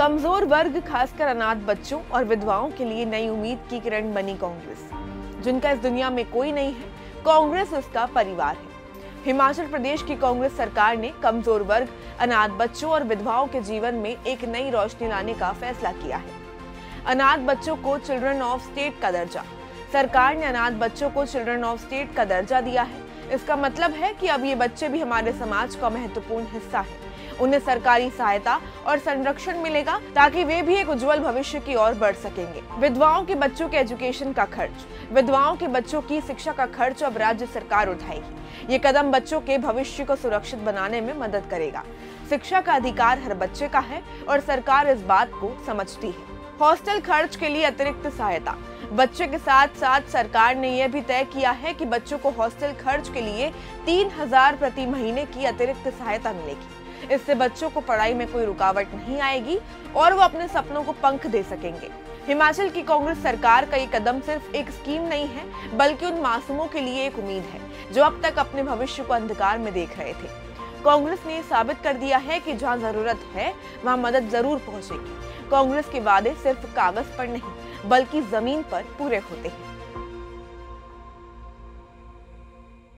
कमजोर वर्ग खासकर अनाथ बच्चों और विधवाओं के लिए नई उम्मीद की किरण बनी कांग्रेस। जिनका इस दुनिया में कोई नहीं है, कांग्रेस उसका परिवार है। हिमाचल प्रदेश की कांग्रेस सरकार ने कमजोर वर्ग, अनाथ बच्चों और विधवाओं के जीवन में एक नई रोशनी लाने का फैसला किया है। अनाथ बच्चों को चिल्ड्रन ऑफ स्टेट का दर्जा। सरकार ने अनाथ बच्चों को चिल्ड्रन ऑफ स्टेट का दर्जा दिया है। इसका मतलब है कि अब ये बच्चे भी हमारे समाज का महत्वपूर्ण हिस्सा है। उन्हें सरकारी सहायता और संरक्षण मिलेगा ताकि वे भी एक उज्जवल भविष्य की ओर बढ़ सकेंगे। विधवाओं के बच्चों के एजुकेशन का खर्च। विधवाओं के बच्चों की शिक्षा का खर्च अब राज्य सरकार उठाएगी। ये कदम बच्चों के भविष्य को सुरक्षित बनाने में मदद करेगा। शिक्षा का अधिकार हर बच्चे का है और सरकार इस बात को समझती है। हॉस्टल खर्च के लिए अतिरिक्त सहायता। बच्चे के साथ साथ सरकार ने यह भी तय किया है कि बच्चों को हॉस्टल खर्च के लिए 3,000 प्रति महीने की अतिरिक्त सहायता मिलेगी। इससे बच्चों को पढ़ाई में कोई रुकावट नहीं आएगी और वो अपने सपनों को पंख दे सकेंगे। हिमाचल की कांग्रेस सरकार का ये कदम सिर्फ एक स्कीम नहीं है, बल्कि उन मासूमों के लिए एक उम्मीद है जो अब तक अपने भविष्य को अंधकार में देख रहे थे। कांग्रेस ने साबित कर दिया है कि जहां जरूरत है वहां मदद जरूर पहुंचेगी। कांग्रेस के वादे सिर्फ कागज पर नहीं, बल्कि जमीन पर पूरे होते हैं।